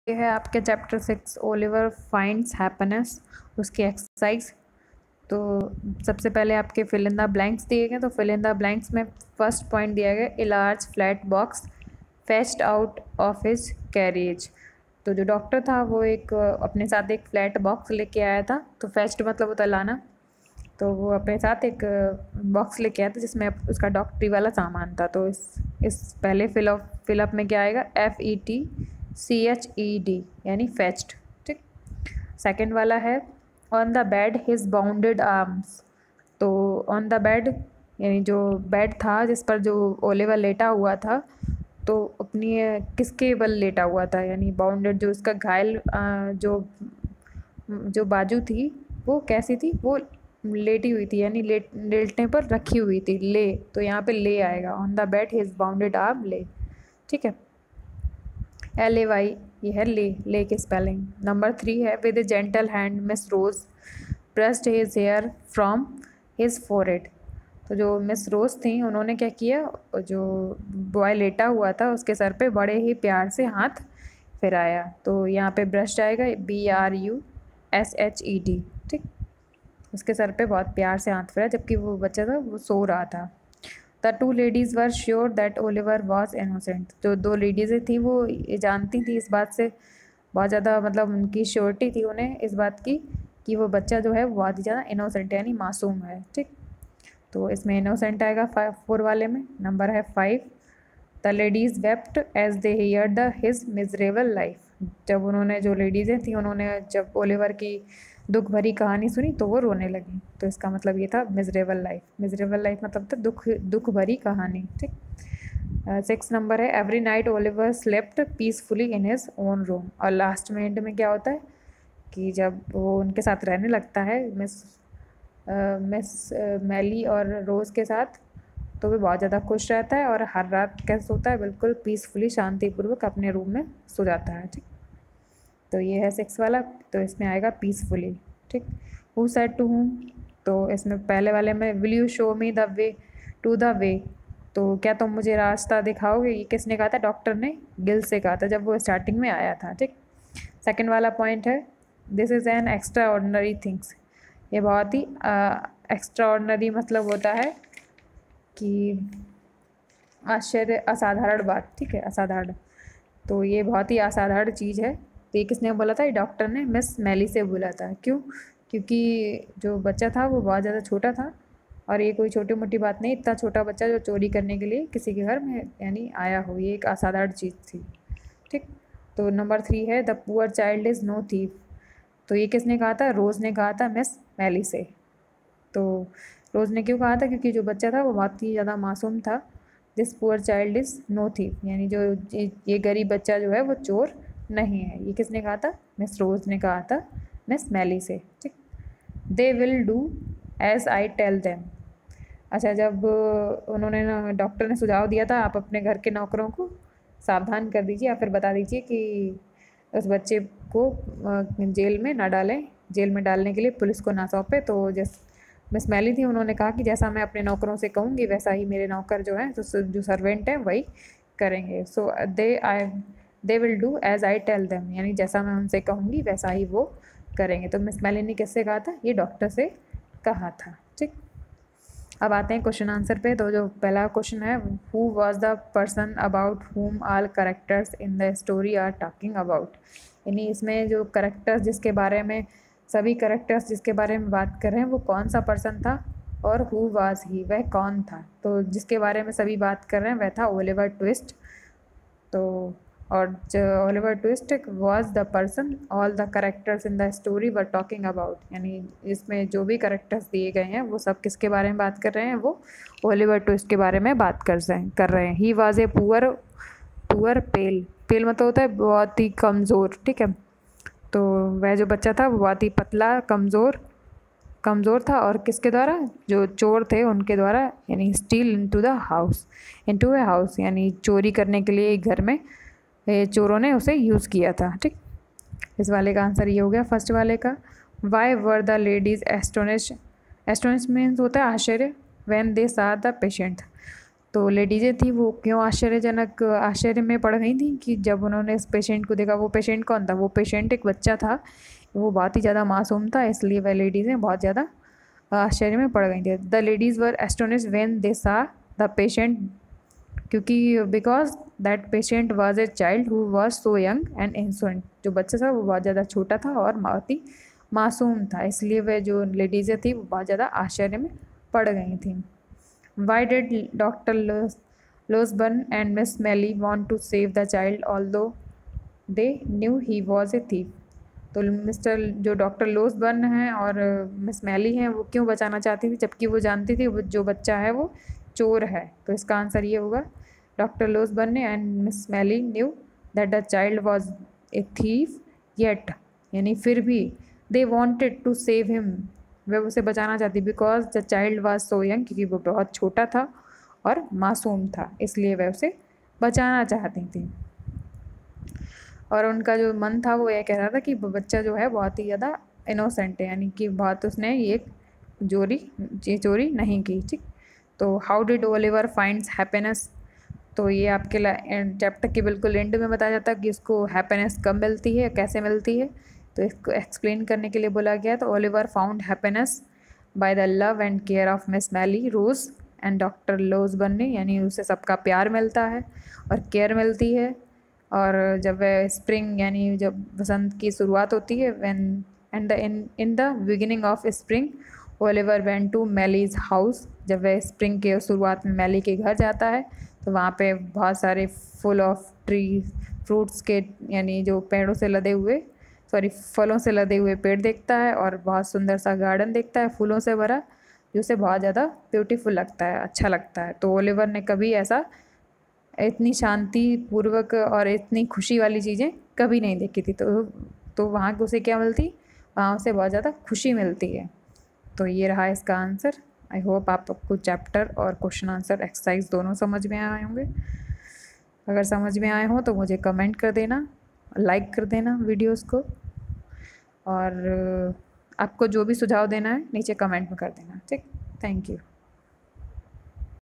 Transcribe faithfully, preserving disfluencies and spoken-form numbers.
ये है आपके chapter six Oliver finds happiness, उसकी एक्सरसाइज। तो सबसे पहले आपके फिल इन द ब्लैंक्स दिए गए। तो फिल इन द ब्लैंक्स में फर्स्ट पॉइंट दिया गया a large flat box fetched out of his carriage. तो जो डॉक्टर था वो एक अपने साथ एक फ्लैट बॉक्स लेके आया था। तो फेच्ड मतलब होता है लाना, तो वो अपने साथ एक बॉक्स लेके आया था जिसमें उसका डॉक्टरी वाला सामान था। तो इस इस पहले फिलअप फिलअप में क्या आएगा, F E T C H E D यानी फेच्ड। ठीक। सेकंड वाला है on the bed his bounded arms. तो ऑन द बेड यानी जो बेड था जिस पर जो ओलिवर लेटा हुआ था, तो अपनी किसके बल लेटा हुआ था, यानी बाउंडेड जो उसका घायल जो जो बाजू थी वो कैसी थी, वो लेटी हुई थी, यानी लेट लेटने पर रखी हुई थी, ले। तो यहाँ पे ले आएगा, on the bed his bounded arm lay. ठीक है, एल ए वाई ये है ले, ले की स्पेलिंग। नंबर थ्री है with a gentle hand Miss Rose brushed his hair from his forehead. तो जो मिस रोज थी उन्होंने क्या किया, जो बॉय लेटा हुआ था उसके सर पे बड़े ही प्यार से हाथ फिराया। तो यहाँ पे ब्रश आएगा, B R U S H E D. ठीक, उसके सर पे बहुत प्यार से हाथ फिरा जबकि वो बच्चा था वो सो रहा था। The two ladies were sure that Oliver was innocent. जो दो लेडीज़ें थी वो ये जानती थी इस बात से, बहुत ज़्यादा मतलब उनकी श्योरिटी थी उन्हें इस बात की कि वो बच्चा जो है वो बहुत ही ज़्यादा इनोसेंट यानी मासूम है। ठीक, तो इसमें इनोसेंट आएगा फाइव फोर वाले में। नंबर है five, the ladies wept as they hear the his miserable life. जब उन्होंने जो लेडीज़ें थी उन्होंने जब ओलिवर की दुख भरी कहानी सुनी तो वो रोने लगी। तो इसका मतलब ये था मिजरेबल लाइफ। मिजरेबल लाइफ मतलब था दुख दुख भरी कहानी। ठीक, सिक्स नंबर है every night Oliver slept peacefully in his own room. और लास्ट में एंड में क्या होता है कि जब वो उनके साथ रहने लगता है मिस मिस मैली और रोज़ के साथ, तो वो बहुत ज़्यादा खुश रहता है और हर रात कैसे सोता है, बिल्कुल पीसफुली शांतिपूर्वक अपने रूम में सो जाता है। ठीक, तो ये है सिक्स वाला, तो इसमें आएगा पीसफुली। ठीक, हु सेड टू हुम, तो इसमें पहले वाले में will you show me the way to the way. तो क्या तुम मुझे रास्ता दिखाओगे, ये किसने कहा था, डॉक्टर ने गिल से कहा था जब वो स्टार्टिंग में आया था। ठीक, सेकंड वाला पॉइंट है this is an extraordinary things. ये बहुत ही एक्स्ट्रा ऑर्डनरी मतलब होता है कि आश्चर्य, असाधारण बात। ठीक है, असाधारण, तो ये बहुत ही असाधारण चीज़ है। तो ये किसने बोला था, ये डॉक्टर ने मिस मैली से बोला था। क्यों, क्योंकि जो बच्चा था वो बहुत ज़्यादा छोटा था और ये कोई छोटी मोटी बात नहीं, इतना छोटा बच्चा जो चोरी करने के लिए किसी के घर में यानी आया हो, ये एक असाधारण चीज़ थी। ठीक, तो नंबर थ्री है the poor child is no thief. तो ये किसने कहा था, रोज़ ने कहा था मिस मैली से। तो रोज़ ने क्यों कहा था, क्योंकि जो बच्चा था वो बहुत ही ज़्यादा मासूम था। This poor child is no thief, यानी जो ये गरीब बच्चा जो है वो चोर नहीं है। ये किसने कहा था, मिस रोज़ ने कहा था मिस मैली से। ठीक, they will do as I tell them. अच्छा, जब उन्होंने ना डॉक्टर ने सुझाव दिया था आप अपने घर के नौकरों को सावधान कर दीजिए या फिर बता दीजिए कि उस बच्चे को जेल में ना डालें, जेल में डालने के लिए पुलिस को ना सौंपे। तो जिस मिस मैली थी उन्होंने कहा कि जैसा मैं अपने नौकरों से कहूँगी वैसा ही मेरे नौकर जो हैं, तो जो सर्वेंट हैं वही करेंगे। So they I they will do as I tell them, यानी जैसा मैं उनसे कहूँगी वैसा ही वो करेंगे। तो मिस मैली ने किससे कहा था, ये डॉक्टर से कहा था। ठीक, अब आते हैं क्वेश्चन आंसर पे। तो जो पहला क्वेश्चन है, who was the person about whom all characters in the story are talking about. यानी इसमें जो करेक्टर्स जिसके बारे में सभी करेक्टर्स जिसके बारे में बात कर रहे हैं वो कौन सा पर्सन था, और हु वाज ही वह कौन था। तो जिसके बारे में सभी बात कर रहे हैं वह था ओलिवर ट्विस्ट। तो और जो Oliver Twist was the person all the characters in the story were talking about, यानी इसमें जो भी करेक्टर्स दिए गए हैं वो सब किसके बारे में बात कर रहे हैं, वो ओलिवर ट्विस्ट के बारे में बात कर रहे कर रहे हैं। He was a poor poor pale, pale मतलब होता है बहुत ही कमज़ोर। ठीक है, तो वह जो बच्चा था वो बहुत ही पतला कमज़ोर कमज़ोर था और किसके द्वारा, जो चोर थे उनके द्वारा, यानी steal into the house into a house, यानी चोरी करने के लिए घर में चोरों ने उसे यूज़ किया था। ठीक, इस वाले का आंसर ये हो गया फर्स्ट वाले का। Why were the ladies astonish, astonish means होता है आश्चर्य, when they saw the patient. तो लेडीज़ें थी वो क्यों आश्चर्यजनक आश्चर्य में पड़ गई थी कि जब उन्होंने इस पेशेंट को देखा। वो पेशेंट कौन था? वो पेशेंट एक बच्चा था, वो बहुत ही ज़्यादा मासूम था, इसलिए वह लेडीज़ें बहुत ज़्यादा आश्चर्य में पड़ गई थी। The ladies were astonished when they saw the patient, क्योंकि because that patient was a child who was so young and innocent. जो बच्चा था वो बहुत ज़्यादा छोटा था और बहुत ही मासूम था, इसलिए वह जो लेडीज़ें थी वो बहुत ज़्यादा आश्चर्य में पड़ गई थी। Why did doctor Losberne and Miss Maylie want to save the child although they knew he was a thief. तो मिस्टर जो डॉक्टर लोसबर्न हैं और मिस मैली हैं वो क्यों बचाना चाहती थी जबकि वो जानती थी वो जो बच्चा है वो चोर है? तो इसका आंसर ये होगा, doctor Losberne and Miss Maylie knew that the child was a thief yet, यानी फिर भी they wanted to save him, वह उसे बचाना चाहती because the child was so young, क्योंकि वो बहुत छोटा था और मासूम था, इसलिए वह उसे बचाना चाहती थी। और उनका जो मन था वो यह कह रहा था कि बच्चा जो है बहुत ही ज़्यादा इनोसेंट है, यानी कि बहुत उसने ये चोरी ये चोरी नहीं की। ठीक, तो how did Oliver finds happiness, तो ये आपके चैप्टर के बिल्कुल एंड में बताया जाता है कि इसको हैप्पीनेस कब मिलती है, कैसे मिलती है, तो इसको एक्सप्लेन करने के लिए बोला गया। तो Oliver found happiness by the love and care of Miss Maylie Rose and doctor लोसबर्न ने, यानी उसे सबका प्यार मिलता है और केयर मिलती है। और जब वह स्प्रिंग यानी जब बसंत की शुरुआत होती है, when and the in in the beginning of spring Oliver went to Maylie's house, जब वह स्प्रिंग के शुरुआत में मैली के घर जाता है तो वहाँ पे बहुत सारे फुल ऑफ ट्री फ्रूट्स के यानी जो पेड़ों से लदे हुए सॉरी फलों से लदे हुए पेड़ देखता है और बहुत सुंदर सा गार्डन देखता है फूलों से भरा, जो उसे बहुत ज़्यादा ब्यूटीफुल लगता है, अच्छा लगता है। तो ओलिवर ने कभी ऐसा इतनी शांति पूर्वक और इतनी खुशी वाली चीज़ें कभी नहीं देखी थी। तो तो वहाँ उसे क्या मिलती, वहाँ उसे बहुत ज़्यादा खुशी मिलती है। तो ये रहा इसका आंसर। आई होप आपको चैप्टर और क्वेश्चन आंसर एक्सरसाइज दोनों समझ में आए होंगे। अगर समझ में आए हों तो मुझे कमेंट कर देना, लाइक कर देना वीडियोस को, और आपको जो भी सुझाव देना है नीचे कमेंट में कर देना। ठीक, थैंक यू।